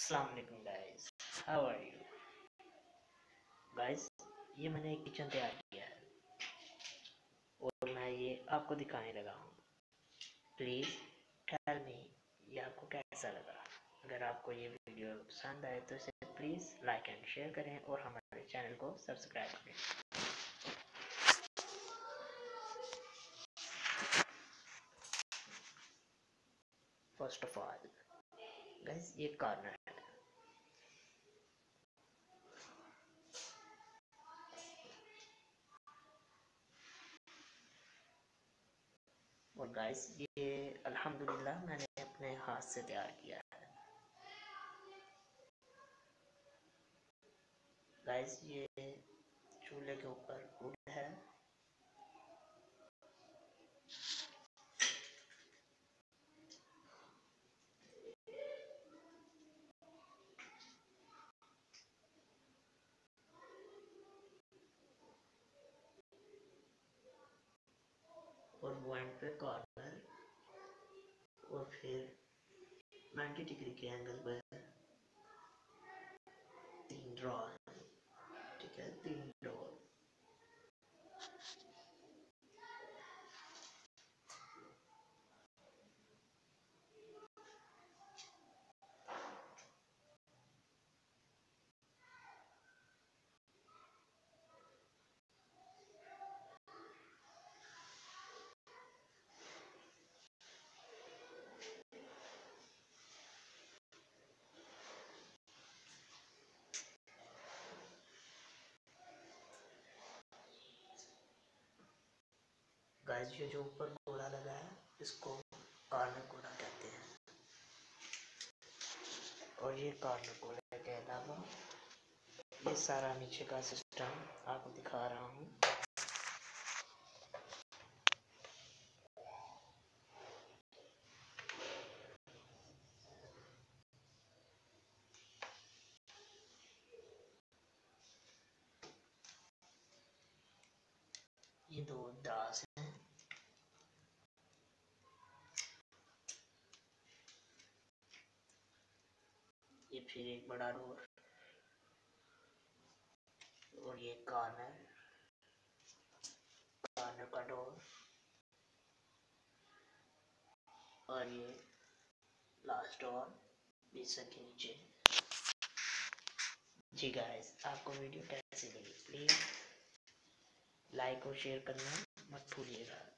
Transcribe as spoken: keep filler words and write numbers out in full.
अस्सलाम वालेकुम guys, how are you guys. ये मैंने एक किचन तैयार किया है और मैं ये आपको दिखाने लगा हूँ। प्लीज़ टेल मी ये आपको कैसा लगा। अगर आपको ये वीडियो पसंद आए तो इसे प्लीज़ लाइक एंड शेयर करें और हमारे चैनल को सब्सक्राइब करें। फर्स्ट ऑफ ऑल गाइस, ये कॉर्नर है और गाइस ये अल्हम्दुलिल्लाह मैंने अपने हाथ से तैयार किया है। गाइस ये चूल्हे के ऊपर वुड है और वन पे कॉर्नर और फिर नाइन्टी डिग्री के एंगल पर तीन ड्रॉर। ठीक है, तीन ड्रॉर। गाइस ये जो ऊपर गोला लगा है इसको कॉर्नर गोला कहते हैं और ये कॉर्नर गोले के अलावा ये सारा नीचे का सिस्टम आपको दिखा रहा हूँ। ये दो दास हैं, ये फिर एक बड़ा डोर और ये कॉर्नर कॉर्नर का डोर और ये लास्ट डोर बीच के नीचे। जी गाइस, आपको वीडियो कैसी लगी प्लीज़ लाइक और शेयर करना मत भूलिएगा।